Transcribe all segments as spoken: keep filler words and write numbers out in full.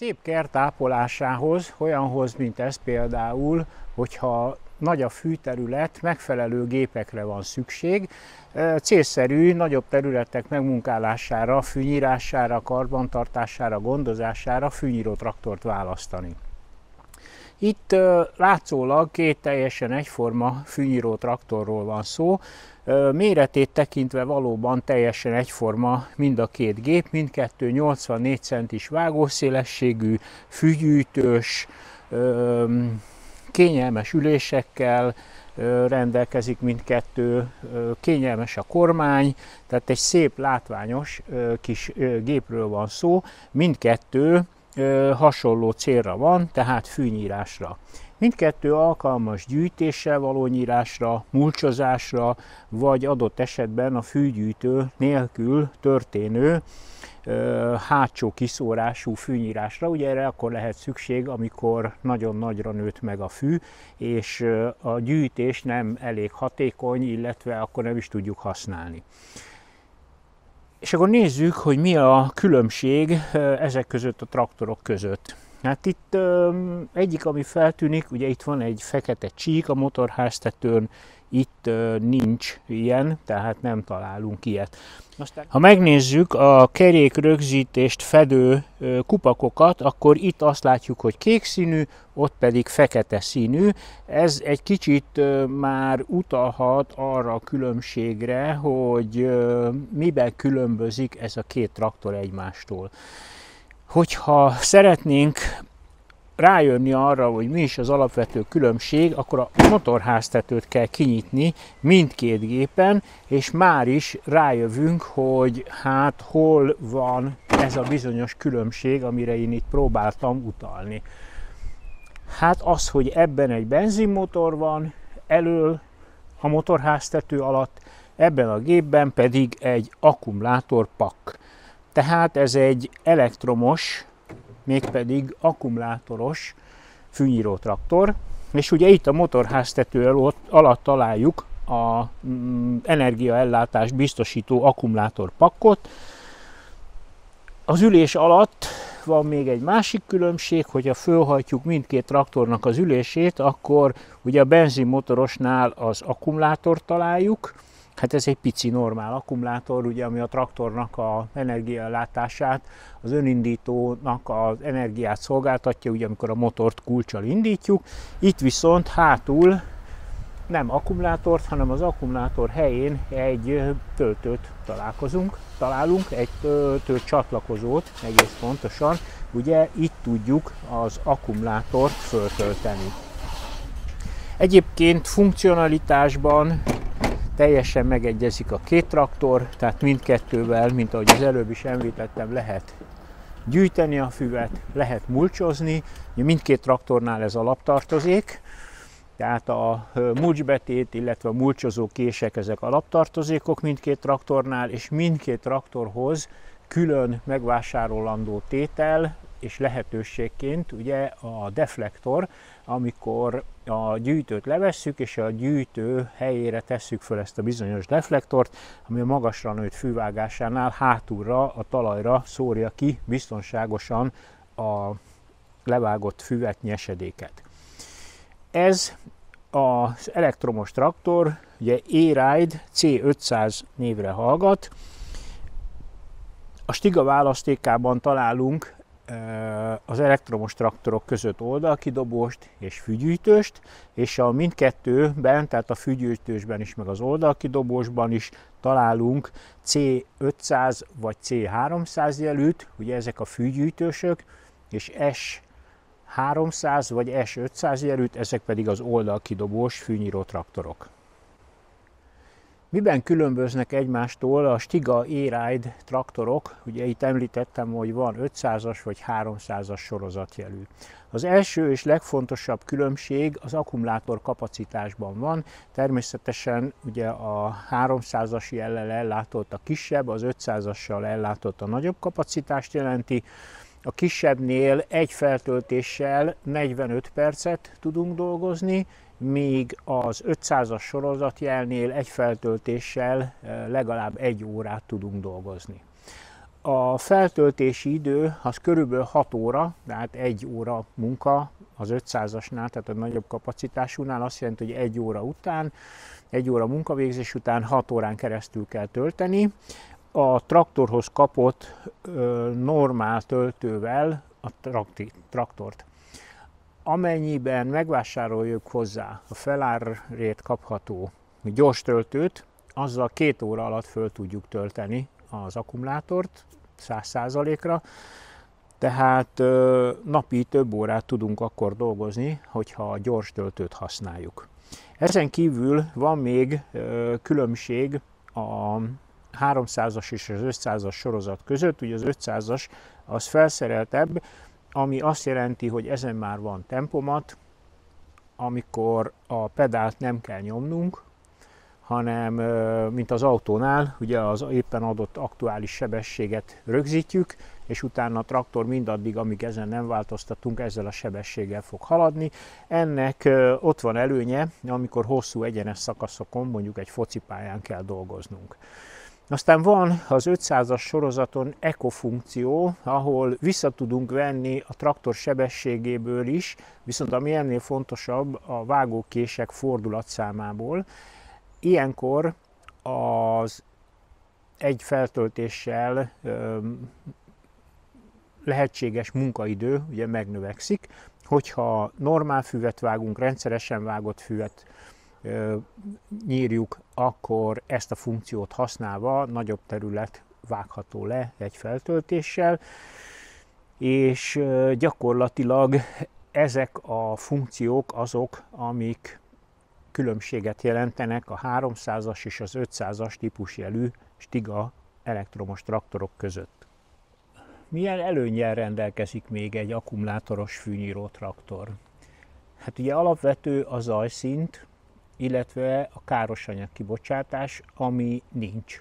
szép kert ápolásához, olyanhoz, mint ez például, hogyha nagy a fűterület, megfelelő gépekre van szükség, célszerű nagyobb területek megmunkálására, fűnyírására, karbantartására, gondozására fűnyíró traktort választani. Itt látszólag két teljesen egyforma fűnyíró traktorról van szó. Méretét tekintve valóban teljesen egyforma mind a két gép, mindkettő nyolcvannégy centis vágószélességű, fűgyűjtős, kényelmes ülésekkel rendelkezik mindkettő, kényelmes a kormány, tehát egy szép látványos kis gépről van szó, mindkettő hasonló célra van, tehát fűnyírásra. Mindkettő alkalmas gyűjtéssel való nyírásra, mulcsozásra, vagy adott esetben a fűgyűjtő nélkül történő hátsó kiszórású fűnyírásra. Ugye erre akkor lehet szükség, amikor nagyon nagyra nőtt meg a fű, és a gyűjtés nem elég hatékony, illetve akkor nem is tudjuk használni. És akkor nézzük, hogy mi a különbség ezek között a traktorok között. Hát itt egyik, ami feltűnik, ugye itt van egy fekete csík a motorháztetőn, itt nincs ilyen, tehát nem találunk ilyet. Aztán, ha megnézzük a kerék rögzítést fedő kupakokat, akkor itt azt látjuk, hogy kék színű, ott pedig fekete színű. Ez egy kicsit már utalhat arra a különbségre, hogy miben különbözik ez a két traktor egymástól. Hogyha szeretnénk rájönni arra, hogy mi is az alapvető különbség, akkor a motorháztetőt kell kinyitni mindkét gépen, és már is rájövünk, hogy hát hol van ez a bizonyos különbség, amire én itt próbáltam utalni. Hát az, hogy ebben egy benzinmotor van elől a motorháztető alatt, ebben a gépben pedig egy akkumulátorpak. Tehát ez egy elektromos, mégpedig akkumulátoros fűnyíró traktor, és ugye itt a motorháztető alatt találjuk az energiaellátást biztosító akkumulátorpakkot. Az ülés alatt van még egy másik különbség, hogyha fölhajtjuk mindkét traktornak az ülését, akkor ugye a benzinmotorosnál az akkumulátort találjuk. Hát ez egy pici normál akkumulátor, ugye, ami a traktornak az energiaellátását, az önindítónak az energiát szolgáltatja, ugye, amikor a motort kulccsal indítjuk. Itt viszont hátul nem akkumulátort, hanem az akkumulátor helyén egy töltőt találkozunk, találunk, egy töltő csatlakozót egész pontosan, ugye itt tudjuk az akkumulátort föltölteni. Egyébként funkcionalitásban teljesen megegyezik a két traktor, tehát mindkettővel, mint ahogy az előbb is említettem, lehet gyűjteni a füvet, lehet mulcsozni. Mindkét traktornál ez alaptartozék, tehát a mulcsbetét, illetve a mulcsozó kések, ezek alaptartozékok mindkét traktornál, és mindkét traktorhoz külön megvásárolandó tétel és lehetőségként ugye a deflektor, amikor a gyűjtőt levesszük, és a gyűjtő helyére tesszük föl ezt a bizonyos deflektort, ami a magasra nőtt fűvágásánál hátulra, a talajra szórja ki biztonságosan a levágott füvet, nyesedéket. Ez az elektromos traktor, ugye E-Ride C ötszáz névre hallgat. A Stiga választékában találunk az elektromos traktorok között oldalkidobóst és fűgyűjtőst, és a mindkettőben, tehát a fűgyűjtősben is, meg az oldalkidobósban is találunk C ötszáz vagy C háromszáz jelűt, ugye ezek a fűgyűjtősök, és S háromszáz vagy S ötszáz jelűt, ezek pedig az oldalkidobós fűnyíró traktorok. Miben különböznek egymástól a Stiga E-Ride traktorok? Ugye itt említettem, hogy van ötszázas vagy háromszázas sorozatjelű. Az első és legfontosabb különbség az akkumulátor kapacitásban van. Természetesen ugye a háromszázas jellel ellátott a kisebb, az ötszázassal ellátott a nagyobb kapacitást jelenti. A kisebbnél egy feltöltéssel negyvenöt percet tudunk dolgozni, míg az ötszázas sorozatjelnél egy feltöltéssel legalább egy órát tudunk dolgozni. A feltöltési idő az körülbelül hat óra, tehát egy óra munka az ötszázasnál, tehát a nagyobb kapacitásúnál azt jelenti, hogy egy óra után, egy óra munkavégzés után hat órán keresztül kell tölteni. A traktorhoz kapott ö, normál töltővel a trakti, traktort. Amennyiben megvásároljuk hozzá a felárrét kapható gyors töltőt, azzal két óra alatt föl tudjuk tölteni az akkumulátort száz százalékra, tehát ö, napi több órát tudunk akkor dolgozni, hogyha a gyors töltőt használjuk. Ezen kívül van még ö, különbség a háromszázas és az ötszázas sorozat között. Ugye az ötszázas az felszereltebb, ami azt jelenti, hogy ezen már van tempomat, amikor a pedált nem kell nyomnunk, hanem mint az autónál, ugye az éppen adott aktuális sebességet rögzítjük, és utána a traktor mindaddig, amíg ezen nem változtatunk, ezzel a sebességgel fog haladni. Ennek ott van előnye, amikor hosszú egyenes szakaszokon, mondjuk egy focipályán kell dolgoznunk. Aztán van az ötszázas sorozaton Eco funkció, ahol vissza tudunk venni a traktor sebességéből is, viszont ami ennél fontosabb, a vágókések fordulatszámából. Ilyenkor az egy feltöltéssel lehetséges munkaidő ugye megnövekszik, hogyha normál füvet vágunk, rendszeresen vágott füvet nyírjuk, akkor ezt a funkciót használva nagyobb terület vágható le egy feltöltéssel, és gyakorlatilag ezek a funkciók azok, amik különbséget jelentenek a háromszázas és az ötszázas típusjelű Stiga elektromos traktorok között. Milyen előnnyel rendelkezik még egy akkumulátoros fűnyíró traktor? Hát ugye alapvető a zajszint, illetve a károsanyag kibocsátás, ami nincs.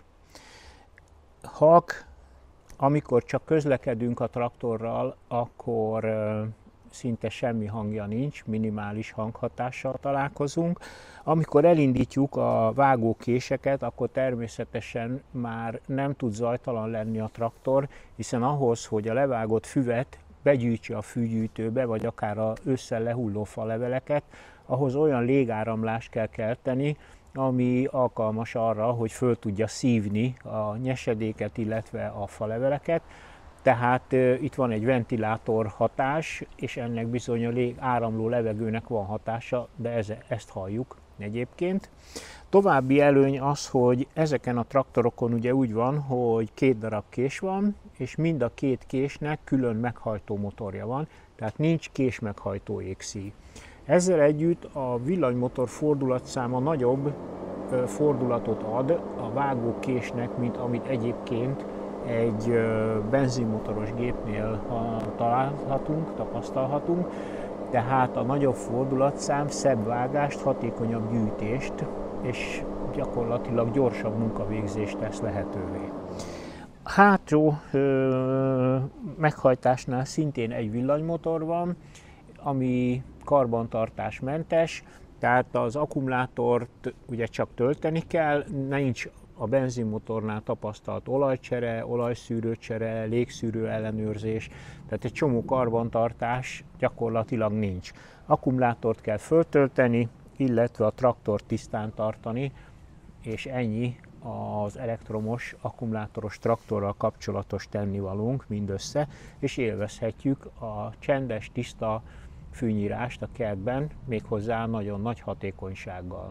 Halk, amikor csak közlekedünk a traktorral, akkor szinte semmi hangja nincs, minimális hanghatással találkozunk. Amikor elindítjuk a vágókéseket, akkor természetesen már nem tud zajtalan lenni a traktor, hiszen ahhoz, hogy a levágott füvet begyűjtse a fűgyűjtőbe, vagy akár az ősszel lehulló faleveleket, ahhoz olyan légáramlást kell kelteni, ami alkalmas arra, hogy föl tudja szívni a nyesedéket, illetve a faleveleket. Tehát e, itt van egy ventilátor hatás, és ennek bizony a lég, áramló levegőnek van hatása, de ez, ezt halljuk egyébként. További előny az, hogy ezeken a traktorokon ugye úgy van, hogy két darab kés van, és mind a két késnek külön meghajtó motorja van, tehát nincs késmeghajtó égszíj. Ezzel együtt a villanymotor fordulatszáma nagyobb fordulatot ad a vágókésnek, mint amit egyébként egy benzinmotoros gépnél találhatunk, tapasztalhatunk. Tehát a nagyobb fordulatszám szebb vágást, hatékonyabb gyűjtést és gyakorlatilag gyorsabb munkavégzést tesz lehetővé. A hátsó ö, meghajtásnál szintén egy villanymotor van, ami karbantartásmentes, tehát az akkumulátort ugye csak tölteni kell, nincs a benzinmotornál tapasztalt olajcsere, olajszűrőcsere, légszűrő ellenőrzés, tehát egy csomó karbantartás gyakorlatilag nincs. Akkumulátort kell föltölteni, illetve a traktort tisztán tartani, és ennyi az elektromos, akkumulátoros traktorral kapcsolatos tennivalónk mindössze, és élvezhetjük a csendes, tiszta fűnyírást a kertben, méghozzá nagyon nagy hatékonysággal.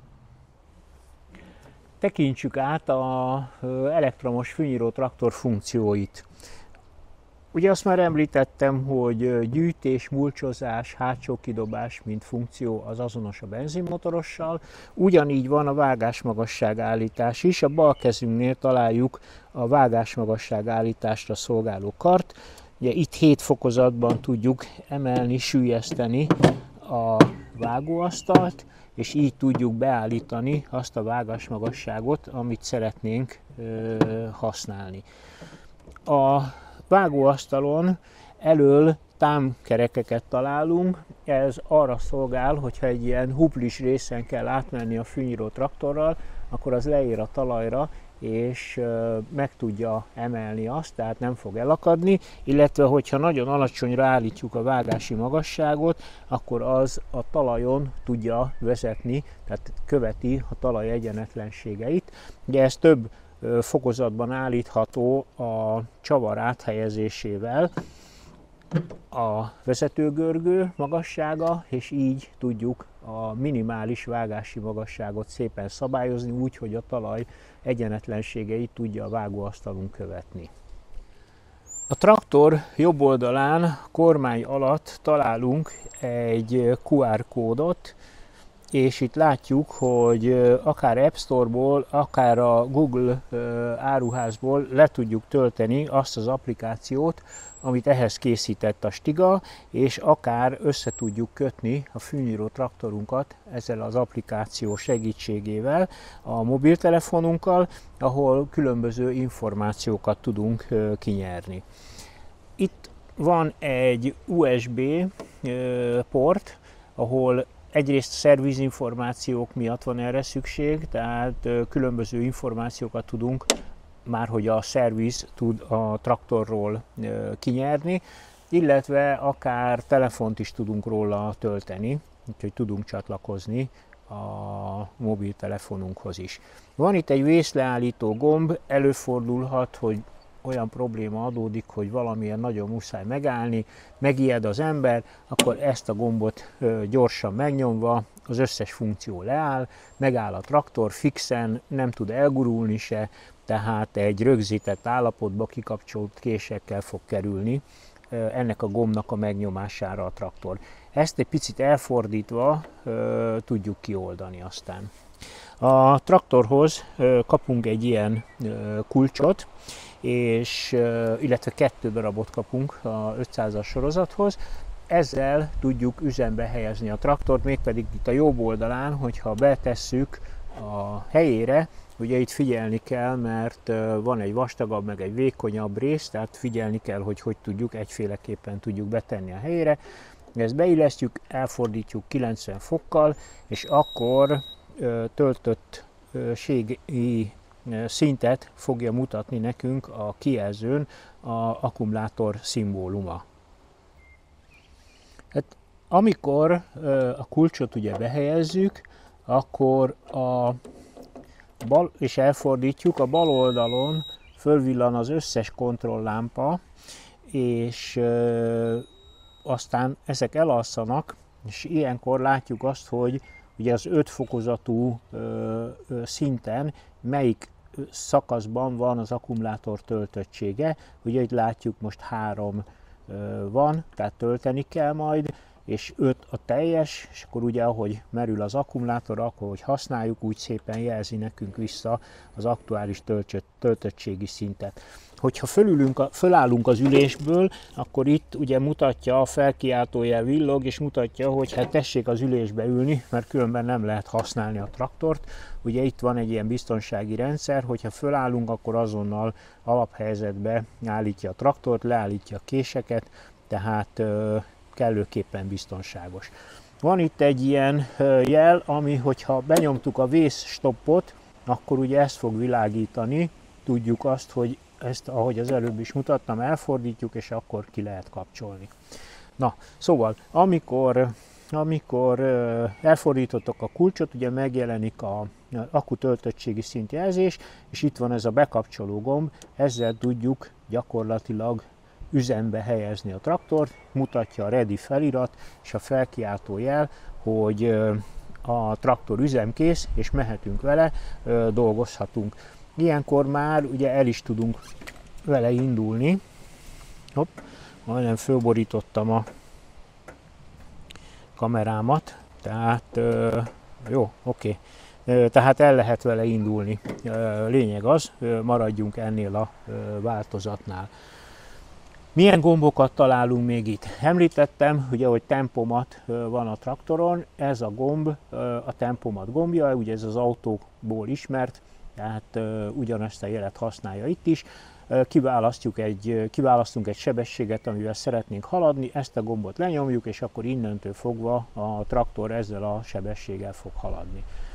Tekintsük át az elektromos fűnyíró traktor funkcióit. Ugye azt már említettem, hogy gyűjtés, mulcsozás, hátsó kidobás, mint funkció az azonos a benzinmotorossal. Ugyanígy van a vágásmagasság állítás is. A bal kezünknél találjuk a vágásmagasság állításra szolgáló kart. Ugye itt hét fokozatban tudjuk emelni, süllyeszteni a vágóasztalt, és így tudjuk beállítani azt a vágásmagasságot, amit szeretnénk ö, használni. A vágóasztalon elől támkerekeket találunk, ez arra szolgál, hogyha egy ilyen huplis részen kell átmenni a fűnyíró traktorral, akkor az leér a talajra, és meg tudja emelni azt, tehát nem fog elakadni, illetve hogyha nagyon alacsonyra állítjuk a vágási magasságot, akkor az a talajon tudja vezetni, tehát követi a talaj egyenetlenségeit. Ugye ez több fokozatban állítható a csavar áthelyezésével, a vezetőgörgő magassága, és így tudjuk a minimális vágási magasságot szépen szabályozni, úgy, hogy a talaj egyenetlenségeit tudja a vágóasztalunk követni. A traktor jobb oldalán, kormány alatt találunk egy kú er kódot, és itt látjuk, hogy akár App Store-ból, akár a Google áruházból le tudjuk tölteni azt az applikációt, amit ehhez készített a Stiga, és akár össze tudjuk kötni a fűnyíró traktorunkat ezzel az applikáció segítségével a mobiltelefonunkkal, ahol különböző információkat tudunk kinyerni. Itt van egy u es bé port, ahol egyrészt szervizinformációk miatt van erre szükség, tehát különböző információkat tudunk, már hogy a szerviz tud a traktorról kinyerni, illetve akár telefont is tudunk róla tölteni, úgyhogy tudunk csatlakozni a mobiltelefonunkhoz is. Van itt egy vészleállító gomb, előfordulhat, hogy olyan probléma adódik, hogy valamilyen nagyon muszáj megállni, megijed az ember, akkor ezt a gombot gyorsan megnyomva az összes funkció leáll, megáll a traktor fixen, nem tud elgurulni se, tehát egy rögzített állapotba kikapcsolt késekkel fog kerülni ennek a gombnak a megnyomására a traktor. Ezt egy picit elfordítva tudjuk kioldani aztán. A traktorhoz kapunk egy ilyen kulcsot, és, illetve kettő darabot kapunk a ötszázas sorozathoz. Ezzel tudjuk üzembe helyezni a traktort, mégpedig itt a jobb oldalán, hogyha betesszük a helyére, ugye itt figyelni kell, mert van egy vastagabb, meg egy vékonyabb rész, tehát figyelni kell, hogy hogy tudjuk, egyféleképpen tudjuk betenni a helyére. Ezt beillesztjük, elfordítjuk kilencven fokkal, és akkor töltöttségi szintet fogja mutatni nekünk a kijelzőn a akkumulátor szimbóluma. Hát, amikor a kulcsot ugye behelyezzük, akkor a bal, és elfordítjuk, a bal oldalon fölvillan az összes kontrolllámpa, és ö, aztán ezek elalszanak, és ilyenkor látjuk azt, hogy ugye az öt fokozatú ö, ö, szinten melyik szakaszban van az akkumulátor töltöttsége. Ugye itt látjuk, most három ö, van, tehát tölteni kell majd, és öt a teljes, és akkor ugye ahogy merül az akkumulátor, akkor hogy használjuk, úgy szépen jelzi nekünk vissza az aktuális töltöttségi szintet. Hogyha fölülünk a, fölállunk az ülésből, akkor itt ugye mutatja, a felkiáltójel villog, és mutatja, hogy hát tessék az ülésbe ülni, mert különben nem lehet használni a traktort. Ugye itt van egy ilyen biztonsági rendszer, hogyha fölállunk, akkor azonnal alaphelyzetbe állítja a traktort, leállítja a késeket, tehát kellőképpen biztonságos. Van itt egy ilyen jel, ami, hogyha benyomtuk a vészstoppot, akkor ugye ezt fog világítani, tudjuk azt, hogy ezt, ahogy az előbb is mutattam, elfordítjuk, és akkor ki lehet kapcsolni. Na, szóval, amikor, amikor elfordítottok a kulcsot, ugye megjelenik a akku töltöttségi szintjelzés, és itt van ez a bekapcsoló gomb, ezzel tudjuk gyakorlatilag üzembe helyezni a traktort, mutatja a ready felirat és a felkiáltó jel, hogy a traktor üzemkész, és mehetünk vele, dolgozhatunk. Ilyenkor már ugye el is tudunk vele indulni. Hopp, majdnem fölborítottam a kamerámat, tehát jó, oké. Tehát el lehet vele indulni. Lényeg az, maradjunk ennél a változatnál. Milyen gombokat találunk még itt? Említettem, ugye, hogy tempomat van a traktoron, ez a gomb a tempomat gombja, ugye ez az autókból ismert, tehát ugyanezt a jelet használja itt is. Kiválasztjuk egy, kiválasztunk egy sebességet, amivel szeretnénk haladni, ezt a gombot lenyomjuk, és akkor innentől fogva a traktor ezzel a sebességgel fog haladni.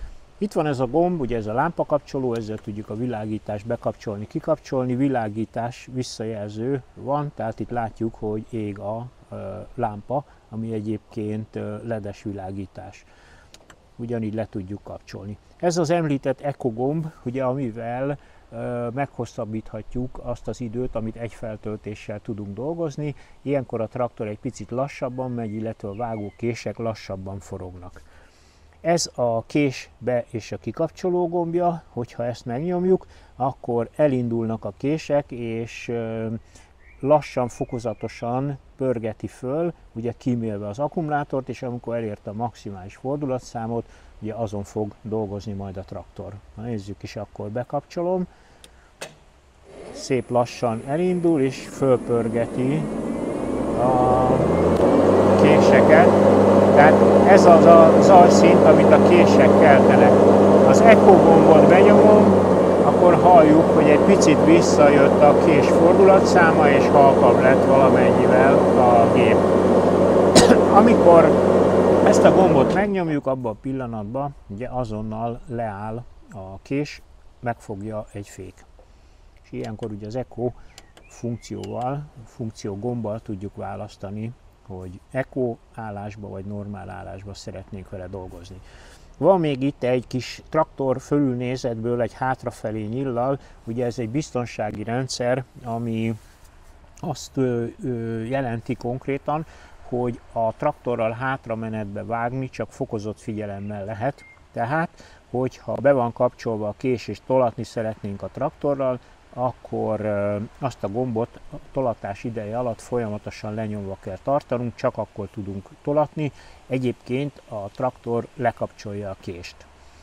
Itt van ez a gomb, ugye ez a lámpakapcsoló, ezzel tudjuk a világítást bekapcsolni, kikapcsolni, világítás visszajelző van, tehát itt látjuk, hogy ég a lámpa, ami egyébként ledes világítás. Ugyanígy le tudjuk kapcsolni. Ez az említett Eco gomb, ugye, amivel meghosszabbíthatjuk azt az időt, amit egy feltöltéssel tudunk dolgozni. Ilyenkor a traktor egy picit lassabban megy, illetve a vágókések lassabban forognak. Ez a kés be- és a kikapcsoló gombja, hogyha ezt megnyomjuk, akkor elindulnak a kések, és lassan, fokozatosan pörgeti föl, ugye kímélve az akkumulátort, és amikor elérte a maximális fordulatszámot, ugye azon fog dolgozni majd a traktor. Na, nézzük is, akkor bekapcsolom. Szép lassan elindul, és fölpörgeti a késeket. Tehát ez az a zajszint, amit a kések keltenek. Az Eco gombot benyomom, akkor halljuk, hogy egy picit visszajött a kés fordulatszáma, és halkabb lett valamennyivel a gép. Amikor ezt a gombot megnyomjuk, abban a pillanatban ugye azonnal leáll a kés, megfogja egy fék. És ilyenkor ugye az Eco funkcióval, funkció gombbal tudjuk választani, hogy Eco állásba vagy normál állásba szeretnénk vele dolgozni. Van még itt egy kis traktor fölülnézetből egy hátrafelé nyíllal, ugye ez egy biztonsági rendszer, ami azt ö, ö, jelenti konkrétan, hogy a traktorral hátramenetbe vágni csak fokozott figyelemmel lehet. Tehát, hogyha be van kapcsolva a kés és tolatni szeretnénk a traktorral, akkor azt a gombot a tolatás ideje alatt folyamatosan lenyomva kell tartanunk, csak akkor tudunk tolatni, egyébként a traktor lekapcsolja a kést.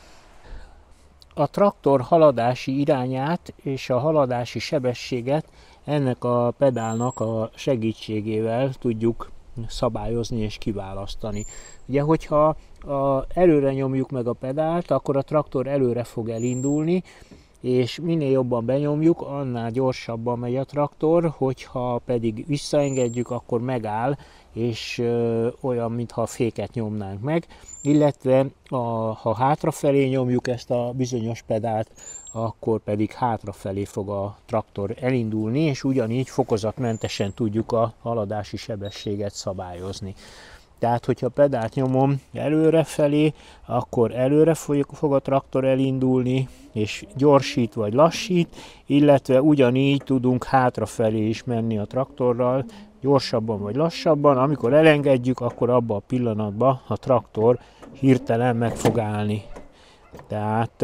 A traktor haladási irányát és a haladási sebességet ennek a pedálnak a segítségével tudjuk szabályozni és kiválasztani. Ugye, hogyha a, előre nyomjuk meg a pedált, akkor a traktor előre fog elindulni, és minél jobban benyomjuk, annál gyorsabban megy a traktor, hogyha pedig visszaengedjük, akkor megáll, és ö, olyan, mintha a féket nyomnánk meg, illetve a, ha hátrafelé nyomjuk ezt a bizonyos pedált, akkor pedig hátrafelé fog a traktor elindulni, és ugyanígy fokozatmentesen tudjuk a haladási sebességet szabályozni. Tehát, hogyha a pedált nyomom előrefelé, akkor előre fog a traktor elindulni, és gyorsít vagy lassít, illetve ugyanígy tudunk hátrafelé is menni a traktorral, gyorsabban vagy lassabban. Amikor elengedjük, akkor abban a pillanatban a traktor hirtelen meg fog állni. Tehát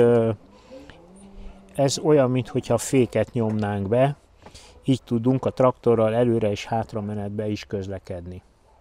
ez olyan, mintha féket nyomnánk be, így tudunk a traktorral előre és hátra menetbe is közlekedni.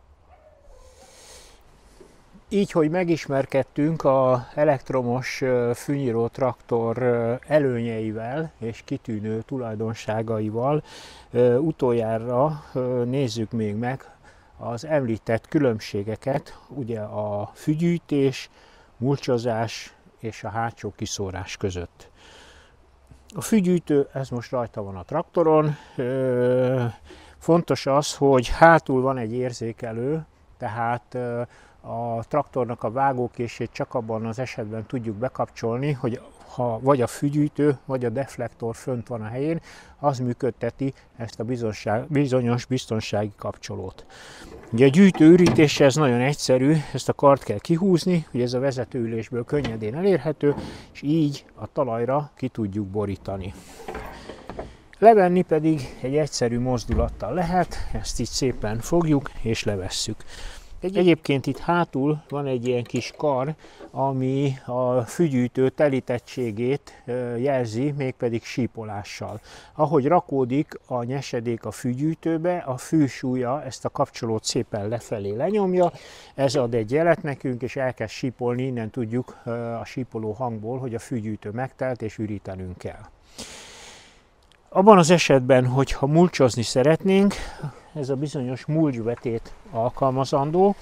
Így, hogy megismerkedtünk az elektromos fűnyíró traktor előnyeivel és kitűnő tulajdonságaival, utoljára nézzük még meg az említett különbségeket, ugye a fűgyűjtés, mulcsozás és a hátsó kiszórás között. A fűgyűjtő, ez most rajta van a traktoron. Fontos az, hogy hátul van egy érzékelő, tehát a traktornak a vágókését csak abban az esetben tudjuk bekapcsolni, hogy ha vagy a fűgyűjtő, vagy a deflektor fönt van a helyén, az működteti ezt a bizonyos biztonsági kapcsolót. Ugye a gyűjtő ürítése ez nagyon egyszerű, ezt a kart kell kihúzni, hogy ez a vezetőülésből könnyedén elérhető, és így a talajra ki tudjuk borítani. Levenni pedig egy egyszerű mozdulattal lehet, ezt így szépen fogjuk és levesszük. Egyébként itt hátul van egy ilyen kis kar, ami a fűgyűjtő telítettségét jelzi, mégpedig sípolással. Ahogy rakódik a nyesedék a fűgyűjtőbe, a fűsúlya ezt a kapcsolót szépen lefelé lenyomja, ez ad egy jelet nekünk, és elkezd sípolni, innen tudjuk a sípoló hangból, hogy a fűgyűjtő megtelt és ürítenünk kell. Abban az esetben, hogyha mulcsozni szeretnénk, ez a bizonyos mulcsbetét alkalmazandó,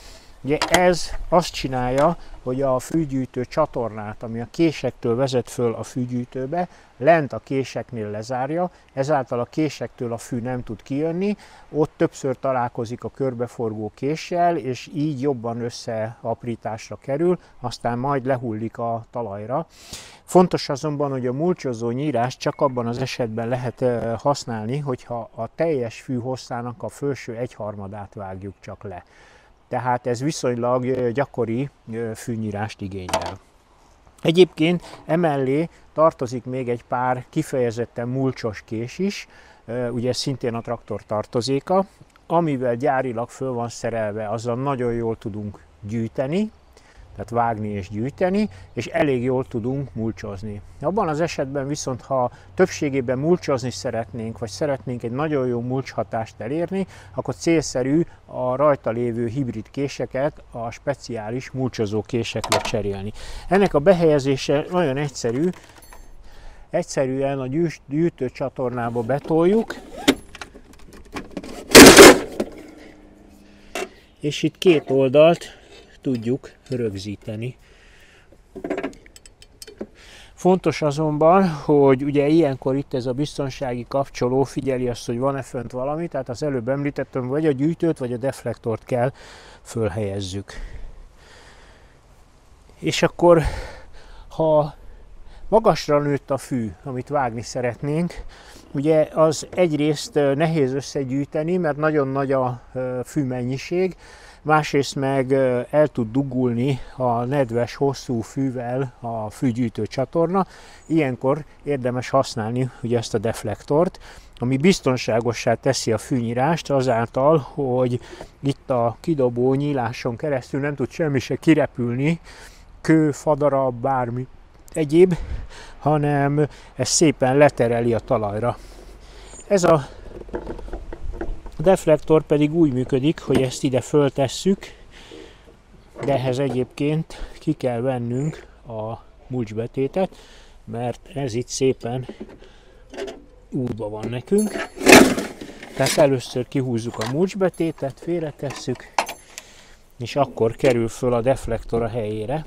Ugye ez azt csinálja, hogy a fűgyűjtő csatornát, ami a késektől vezet föl a fűgyűjtőbe, lent a késeknél lezárja, ezáltal a késektől a fű nem tud kijönni, ott többször találkozik a körbeforgó késsel, és így jobban összeaprításra kerül, aztán majd lehullik a talajra. Fontos azonban, hogy a mulcsozó nyírást csak abban az esetben lehet használni, hogyha a teljes fű hosszának a felső egyharmadát vágjuk csak le. Tehát ez viszonylag gyakori fűnyírást igényel. Egyébként emellé tartozik még egy pár kifejezetten mulcsos kés is, ugye szintén a traktor tartozéka, amivel gyárilag föl van szerelve, azzal nagyon jól tudunk gyűjteni, tehát vágni és gyűjteni, és elég jól tudunk mulcsozni. Abban az esetben viszont, ha többségében mulcsozni szeretnénk, vagy szeretnénk egy nagyon jó mulcs hatást elérni, akkor célszerű a rajta lévő hibrid késeket a speciális mulcsozó késekre cserélni. Ennek a behelyezése nagyon egyszerű. Egyszerűen a gyűjtőcsatornába betoljuk, és itt két oldalt tudjuk rögzíteni. Fontos azonban, hogy ugye ilyenkor itt ez a biztonsági kapcsoló figyeli azt, hogy van-e fönt valami, tehát az előbb említettem, vagy a gyűjtőt, vagy a deflektort kell fölhelyezzük. És akkor, ha magasra nőtt a fű, amit vágni szeretnénk, ugye az egyrészt nehéz összegyűjteni, mert nagyon nagy a fűmennyiség, másrészt meg el tud dugulni a nedves, hosszú fűvel a fűgyűjtő csatorna. Ilyenkor érdemes használni ugye ezt a deflektort, ami biztonságossá teszi a fűnyírást azáltal, hogy itt a kidobó nyíláson keresztül nem tud semmi se kirepülni, kő, fadarab, bármi egyéb, hanem ez szépen letereli a talajra. Ez a deflektor pedig úgy működik, hogy ezt ide föltesszük, de ehhez egyébként ki kell vennünk a mulcsbetétet, mert ez itt szépen útba van nekünk. Tehát először kihúzzuk a mulcsbetétet, félretesszük, és akkor kerül föl a deflektor a helyére,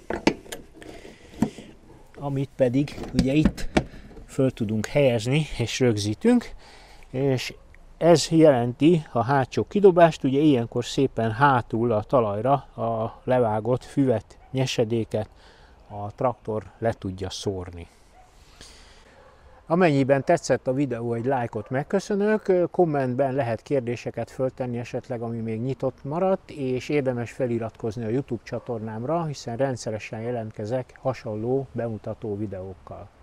amit pedig ugye itt föl tudunk helyezni és rögzítünk, és ez jelenti a hátsó kidobást, ugye ilyenkor szépen hátul a talajra a levágott füvet, nyesedéket a traktor le tudja szórni. Amennyiben tetszett a videó, egy lájkot megköszönök, kommentben lehet kérdéseket föltenni esetleg, ami még nyitott maradt, és érdemes feliratkozni a YouTube csatornámra, hiszen rendszeresen jelentkezek hasonló bemutató videókkal.